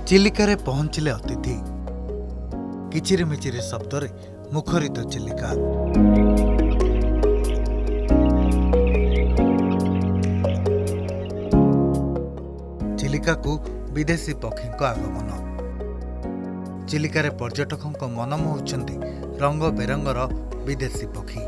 चिलिकारे पहुंचिले अतिथि किचिरी मिचिरी शब्द मुखरित चिलिका। चिलिका को विदेशी पक्षी आगमन। चिलिकारे पर्यटकों मन मोहुंती रंग बेरंगर विदेशी पक्षी।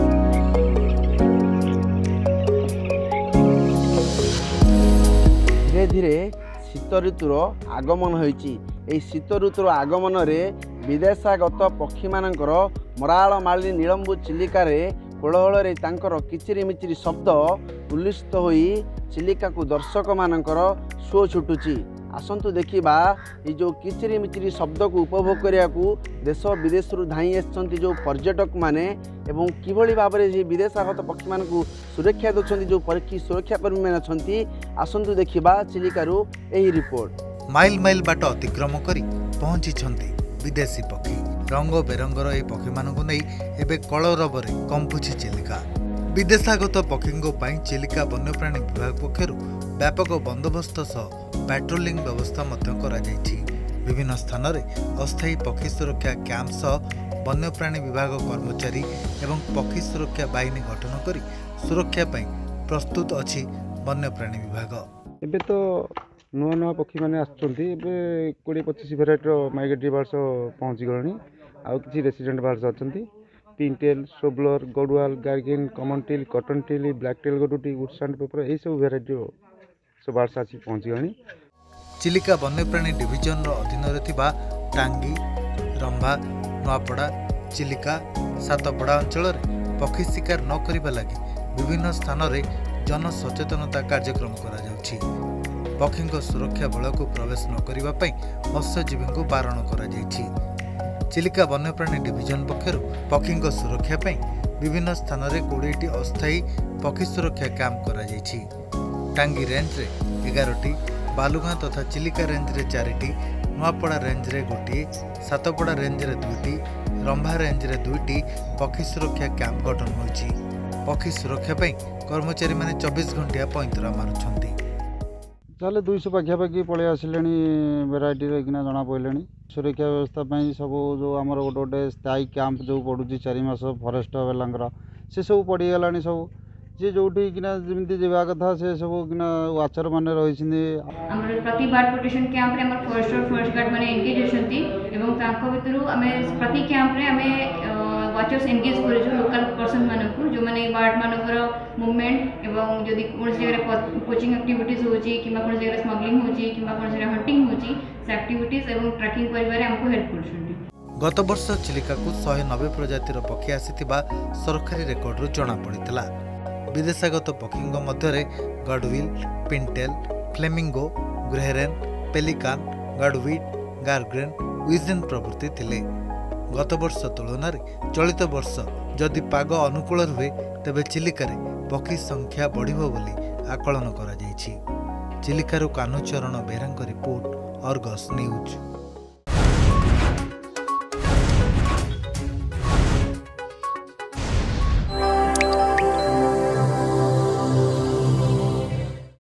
धीरे धीरे शीत ऋतुर आगमन होइछि। एई शीत ऋतुर आगमन रे विदेशागत पक्षी मानकर मराल माली नीलंबू चिलिकारे कोलहल रे तांकर किचिरी मिचिरी शब्द उल्लिसित होई चिलिका को दर्शक मानकर शो छुटुची। आसंतु देखिबा ये जो किचिरी मिचिरी शब्द को उपभोग करिया को देश विदेश धाई आसछंती जो पर्यटक माने एवं किभली भाव में विदेशागत पक्षी मान को सुरक्षा देछंती जो पक्षी सुरक्षा कर्मी माने छंती। आसंतु देखिबा चिलिकारु एही रिपोर्ट। माइल माइल बाट अतिक्रम करी पहुंची छंती विदेशी पक्षी। रंग बेरंगर ए पक्षी मानकु नै एबे कलरबरे कंपुची चिलिका। विदेशागत पक्षींको पई चिलिका वन्यप्राणी विभाग पक्षरु व्यापक बंदोबस्त सह पेट्रोलिंग व्यवस्था मध्य करा जायछि। विभिन्न स्थान में अस्थायी पक्षी सुरक्षा कैंप सह वन्यप्राणी विभाग कर्मचारी एवं पक्षी सुरक्षा बाहिनी गठन करी सुरक्षा पई प्रस्तुत अछि वन्यप्राणी विभाग। एबे तो नुआ नुआ पक्षी माने आछंती। एबे 20-25 भेराइटर माइग्रेटरी बर्ड्स पहुंची गलनी। आउ किछि रेसिडेंट बर्ड्स अछंती। Pintail, shoveler, gadwall, garganey, common teal, cotton teal, black tail godwit, wood sandpiper ए सब भेराइटी सब बर्ड्स आछि पहुंची गलनी। चिलिका वन्यप्राणी डिविजन अधीन टांगी, रंभा, नुआपड़ा, चिलिका, सातपड़ा अंचल पक्षी शिकार न करने लगी विभिन्न स्थान में जन सचेतनता कार्यक्रम करा। पक्षी सुरक्षा बल को प्रवेश न करने मत्स्यजीवी को बारण कर। चिलिका वन्यप्राणी डिविजन पक्षर पक्षी सुरक्षा विभिन्न स्थान में 20टी अस्थायी पक्षी सुरक्षा कैंप करा। टांगी रेंज रे 11टी, बालुगां तथा चिलिका रेंज रे 4टी, नुआपड़ा रेंज रे 1टी, सातपड़ा रेंज रे 2टी, रंभा रेंज रे 2टी पक्षी सुरक्षा कैंप गठन होइछि। पक्षी सुरक्षा कर्मचारी माने 24 घंटिया पैंतरा मारुछंती। ताले 200 पाखापाखि पलि आसिले भेराइटी किना जना पड़े। सुरक्षा व्यवस्था सब जो आमर गोटे गोटे स्थायी कैंप जो पड़ुची 4 मास फरेस्ट वाला से सब पड़गला। सब जे जो जमी जा कथा से सब किना वाचर मैंने रही प्रति बर्ड प्रोटेक्शन कैंप रे हमर फॉरेस्ट और फॉरेस्ट गार्ड माने एंगेज होती एवं तांको भितरु हमें प्रति कैंप रे हमें वाचर्स एंगेज करे जो लोकल पर्सन मानकु जो माने बर्ड मानकर मूवमेंट एवं जदि कोन जगह कोचिंग एक्टिविटीज होची किबा कोन जगह स्मगलिंग होची किबा कोन जगह हंटिंग होची से एक्टिविटीज एवं ट्रैकिंग करिबारे हमको हेल्प करछन्ती। गत वर्ष चिलिका को 190 प्रजातिर पक्षी आसीथिबा सरकारी रेकर्ड रु जणा पड़ितला। विदेशागत पक्षी मध्य gadwall, pintail, flamingo, grey heron, pelican, gadwall, garganey, wigeon प्रभृति थिले। गत वर्ष तुलन चलित वर्ष जदि पाग अनुकूल रुहे तेबे चिलिकारे पक्षी संख्या बढ़िबो बोली आकलन करा जायछि। चिलिकारु कानुचरण बेरांक रिपोर्ट, अर्गस न्यूज।